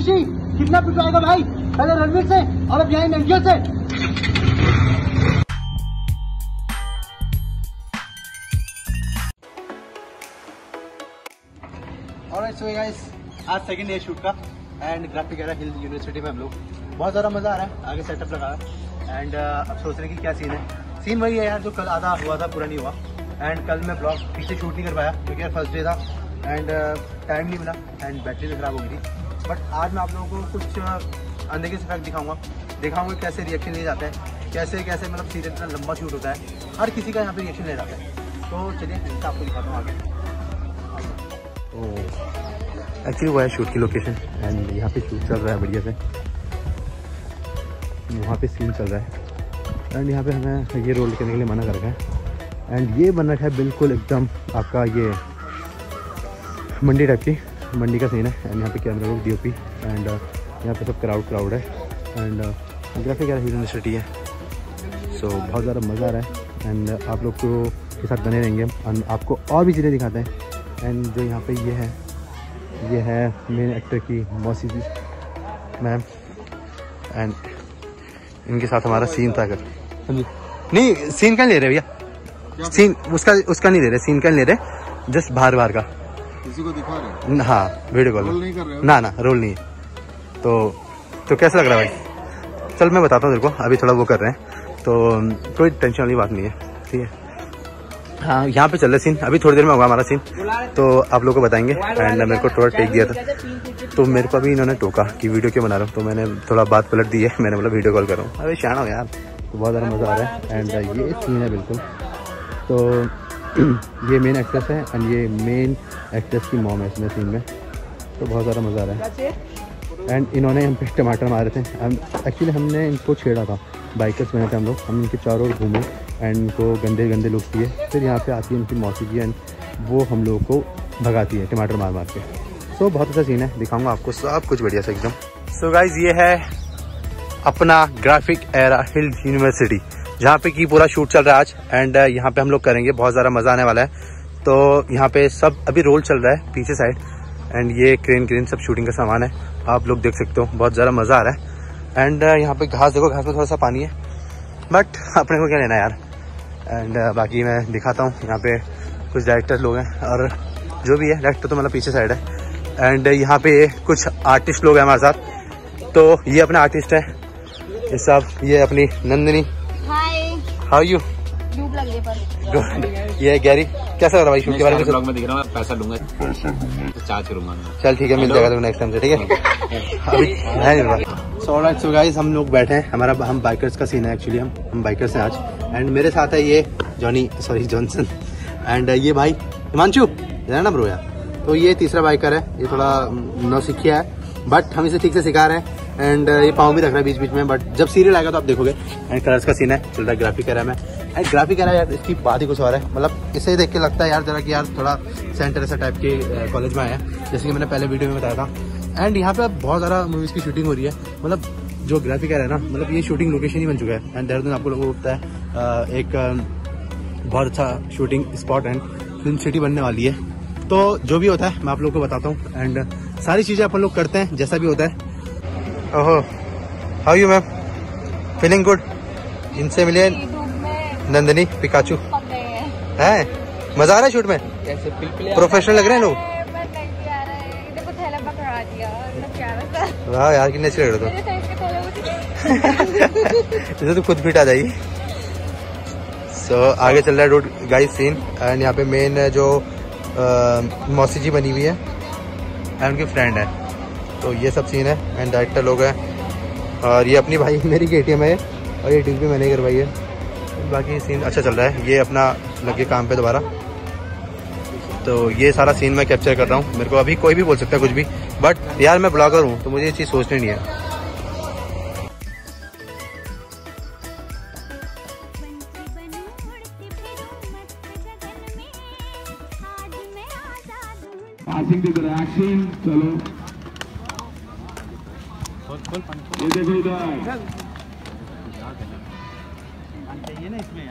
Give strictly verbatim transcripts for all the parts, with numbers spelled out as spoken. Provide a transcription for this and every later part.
ऋषि कितना पिटवाएगा भाई, पहले रणवीर से और अब यहाँ नंगियों से। ऑलराइट सो गाइस, आज सेकंड डे शूट का एंड ग्राफिक हिल यूनिवर्सिटी में हम लोग बहुत ज़्यादा मज़ा आ रहा है। आगे सेटअप लगा है एंड अब सोच रहे हैं कि क्या सीन है। सीन वही है यार जो कल आधा हुआ था पूरा नहीं हुआ। एंड कल मैं ब्लॉग पीछे शूट नहीं कर पाया क्योंकि यार फर्स्ट डे था एंड टाइम नहीं मिला एंड बैटरी भी ख़राब हो गई थी। बट आज मैं आप लोगों को कुछ अनदेखे से फैक्ट दिखाऊंगा दिखाऊंगा कैसे रिएक्शन लिए जाते हैं, कैसे कैसे मतलब सीरियल इतना लंबा शूट होता है, हर किसी का यहाँ पे रिएक्शन ले जाता है। तो चलिए आपको दिखाता हूँ आगे। एक्चुअली वो है शूट की लोकेशन एंड यहाँ पे शूट चल रहा है बढ़िया से। वहाँ पे सीन चल रहा है एंड यहाँ पे हमें ये रोल करने के लिए मना कर रखा है। एंड ये बन रखा है बिल्कुल एकदम आपका ये मंडी टाइप की, मंडी का सीन है। एंड यहाँ पे कैमरा लोग डी ओ पी एंड यहाँ पे सब क्राउड क्राउड है एंड ग्राफिक यूनिवर्सिटी है। सो so, बहुत ज़्यादा मज़ा आ रहा है एंड आप लोग को के साथ बने रहेंगे हम, आपको और भी चीज़ें दिखाते हैं। एंड जो यहाँ पे ये है ये है मेन एक्टर की मौसी जी मैम एंड इनके साथ हमारा सीन था। कर नहीं सीन क्या ले रहे भैया, सीन उसका उसका नहीं ले रहे, सीन क्या ले रहे, जस्ट बाहर बाहर का किसी को दिखा रहे हैं। हाँ वीडियो कॉल नहीं कर रहे हो? ना ना रोल नहीं है। तो तो कैसा लग रहा है भाई? चल मैं बताता हूँ तेरे को, अभी थोड़ा वो कर रहे हैं तो कोई टेंशन वाली बात नहीं है, ठीक है। हाँ यहाँ पे चल रहा सीन, अभी थोड़ी देर में होगा हमारा सीन तो आप लोगों को बताएंगे। एंड मेरे को थोड़ा टेक दिया था तो मेरे को अभी इन्होंने टोका कि वीडियो क्यों बना रहा हूँ, तो मैंने थोड़ा बात पलट दी है, मैंने बोला वीडियो कॉल कर रहा हूँ। अरे शान हो यार, तो बहुत ज़्यादा मज़ा आ रहा है। एंड ये सीन है बिल्कुल, तो ये मेन एक्ट्रेस है एंड ये मेन एक्ट्रेस की मॉम है इसमें सीन में, तो बहुत ज़्यादा मज़ा आ रहा है। एंड इन्होंने हम पे टमाटर मारे थे, हम एक्चुअली हमने इनको छेड़ा था, बाइकर्स बने थे हम लोग, हम इनके चारों ओर घूमे एंड इनको गंदे गंदे लुक दिए। फिर यहाँ पे आती है उनकी मौसी जी एंड वो हम लोगों को भगाती है टमाटर मार मार के। सो so, बहुत अच्छा सीन है, दिखाऊंगा आपको सब कुछ बढ़िया से एकदम। सो so, गाइज ये है अपना ग्राफिक एरा हिल यूनिवर्सिटी जहाँ पे की पूरा शूट चल रहा है आज। एंड यहाँ पे हम लोग करेंगे, बहुत ज़्यादा मज़ा आने वाला है। तो यहाँ पे सब अभी रोल चल रहा है पीछे साइड एंड ये क्रेन क्रेन सब शूटिंग का सामान है, आप लोग देख सकते हो, बहुत ज़्यादा मज़ा आ रहा है। एंड यहाँ पे घास देखो, घास में थोड़ा सा पानी है बट अपने को क्या लेना है यार। एंड बाकी मैं दिखाता हूँ, यहाँ पे कुछ डायरेक्टर लोग हैं और जो भी है, डायरेक्टर तो मतलब पीछे साइड है। एंड यहाँ पे कुछ आर्टिस्ट लोग हैं हमारे साथ, तो ये अपने आर्टिस्ट है ये सब, ये अपनी नंदिनी, हाउ यू, धूप लग रही पर ये गैरी, कैसा लग रहा भाई शूट के बारे में? ब्लॉग में दिख रहा हूँ, पैसा लूंगा, चार्ज करूंगा। चल ठीक है, मिल जाएगा नेक्स्ट टाइम से, ठीक है। अभी है नहीं। सो ऑलराइट सो गाइस, हम लोग बैठे हैं, हमारा हम बाइकर्स का सीन है एक्चुअली, हम हम बाइकर्स हैं आज। एंड मेरे साथ है ये जॉनी सॉरी जॉनसन एंड ये भाई हिमांशु, जाना ना ब्रो यार। तो ये तीसरा बाइकर है, ये थोड़ा नौसिखिया है बट हम इसे ठीक से सिखा रहे हैं। एंड ये पाँव भी रख रहा है बीच बीच में, बट जब सीरियल आएगा तो आप देखोगे। एंड कलर्स का सीन है, चल रहा है ग्राफिक एरा में। एंड ग्राफिक एरा यार इसकी बात ही कुछ और है, मतलब इसे देख के लगता है यार जरा कि यार थोड़ा सेंटर ऐसा टाइप के कॉलेज में आया है, जैसे कि मैंने पहले वीडियो में बताया था। एंड यहाँ पे अब बहुत ज़्यादा मूवीज़ की शूटिंग हो रही है, मतलब जो ग्राफिक एरा है ना, मतलब ये शूटिंग लोकेशन ही बन चुका है। एंड देहरादून आपको लोगों को पता है एक बहुत अच्छा shooting spot and film city बनने वाली है। तो जो भी होता है मैं आप लोग को बताता हूँ एंड सारी चीज़ें अपन लोग करते हैं जैसा भी होता है। ओहो, how you ma'am, feeling good? इनसे मिले नंदिनी पिकाचू है, मजा आ रहा है शूट में, प्रोफेशनल लग रहे हैं लोग। वाह यार कितने अच्छे लग रहे हो जैसे तो खुद फिट आ जाएगी। सो so, आगे चल रहा है रोड गाइस सीन एंड यहाँ पे मेन जो मौसी जी बनी हुई है एंड उनकी फ्रेंड है, तो ये सब सीन है। एंड डायरेक्टर लोग हैं और ये अपनी भाई मेरी के टी एम है और ये टी भी मैंने करवाई है। बाकी सीन अच्छा चल रहा है, ये अपना लगे काम पे दोबारा। तो ये सारा सीन मैं कैप्चर कर रहा हूँ, मेरे को अभी कोई भी बोल सकता है कुछ भी, बट यार मैं ब्लॉगर हूँ तो मुझे ये चीज़ सोचनी नहीं है। चलो ये देखो इधर चाहिए ना इसमें यार।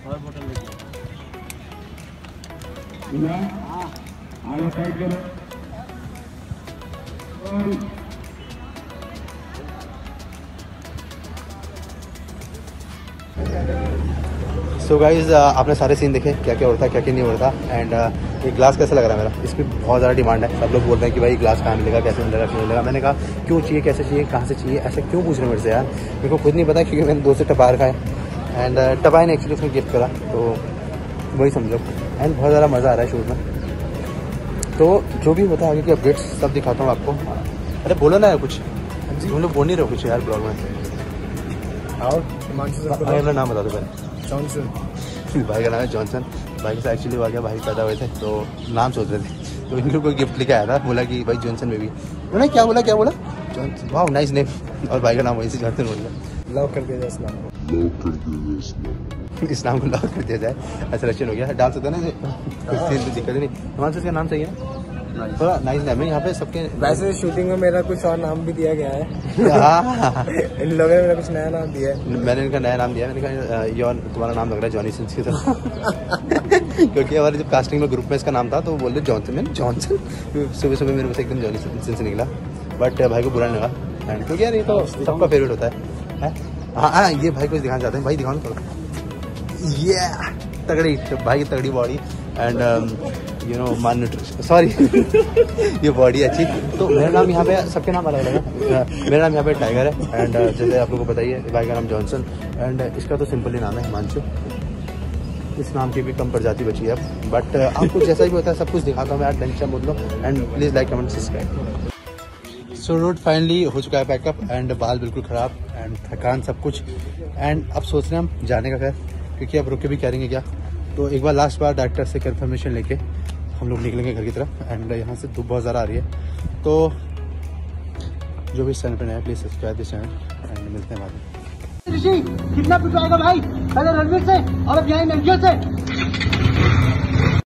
सो गाइज आपने सारे सीन देखे, क्या क्या होता है क्या क्या नहीं होता। एंड uh, ये ग्लास कैसा लग रहा है मेरा, इसकी बहुत ज़्यादा डिमांड है। सब लोग बोल रहे हैं कि भाई ग्लास कहाँ मिलेगा, कैसे मिलेगा, क्यों मिलेगा। मैंने कहा क्यों चाहिए, कैसे चाहिए, कहाँ से चाहिए, ऐसे क्यों पूछ रहे हैं मेरे से यार। मेरे को खुद नहीं पता क्योंकि मैंने दो से टपार खाए एंड uh, टपाई ने एक्चुअली उसने गिफ्ट करा, तो वही समझो। एंड बहुत ज़्यादा मज़ा आ रहा है शूट में। तो जो भी होता है आगे की अपडेट्स सब दिखाता हूँ आपको। अरे बोलो ना यार कुछ, तुम लोग बोल नहीं रहे हो कुछ यार ब्लॉग में। और अपना नाम बता दो पहले। जॉनसन। भाई का नाम है जॉनसन। भाई के साथ एक्चुअली हुआ गया, भाई पैदा हुए थे तो नाम सोच रहे थे, तो इन लोगों को गिफ्ट लेके आया था। बोला कि भाई जॉनसन बेबी। उन्होंने क्या बोला क्या बोला जॉनसन, वाह नाइस नेम। और भाई का नाम वहीं से जॉनसन बोल गया। लव कर दिया जाए इस नाम को, लव कर दिया जाए इस नाम को लव कर दिया जाए। अच्छा सिलेक्शन हो गया, डाल सकते हैं ना, कुछ दिक्कत नहीं। हिमांशु इसका नाम सही है, थोड़ा नाइस नेम है। यहाँ पे सबके वैसे शूटिंग में मेरा कुछ और नाम भी दिया गया है। इन लोगों ने मेरा कुछ नया नाम दिया है। मैंने इनका नया नाम दिया, मैंने कहा योर तुम्हारा नाम लग रहा है जॉनी सिंस की तरह। क्योंकि हमारे जब कास्टिंग में ग्रुप में इसका नाम था तो वो बोल रहे जॉनसन। मैंने जॉनसन सुबह सुबह मेरे से एकदम जॉनी सिंस निकला, बट भाई को बुरा नहीं लगा। एंड क्योंकि यार ये तो सबका फेवरेट होता है। हाँ हाँ ये भाई को दिखाना चाहते हैं, भाई दिखाओ ना थोड़ा। ये तगड़ी भाई की तगड़ी body and you know man nutrition, sorry ये बॉडी अच्छी। तो मेरा नाम यहाँ पे सबके नाम अलग अलग है। मेरा नाम यहाँ पे टाइगर है एंड जैसे आप लोगों को बताइए भाई का नाम जॉनसन एंड इसका तो सिंपल ही नाम है हिमांशु। इस नाम की भी कम प्रजाति बची है अब, बट आपको जैसा भी होता है सब कुछ दिखाता हूँ मैं यार, टेंशन मत लो। And please like comment subscribe. So route finally हो चुका है पैकअप एंड बाल बिल्कुल ख़राब एंड थकान सब कुछ। एंड अब सोच रहे हैं हम जाने का, खैर क्योंकि अब रुक के भी करेंगे क्या। तो एक बार लास्ट बार डॉक्टर से कंफर्मेशन लेके हम लोग निकलेंगे घर की तरफ। एंड यहाँ से धूप बहुत ज़्यादा आ रही है, तो जो भी चैनल पर नया please subscribe this channel and मिलते हैं बाद में। कितना पिटवाएगा भाई, पहले रणवीर से और अब यहाँ नंगियों से।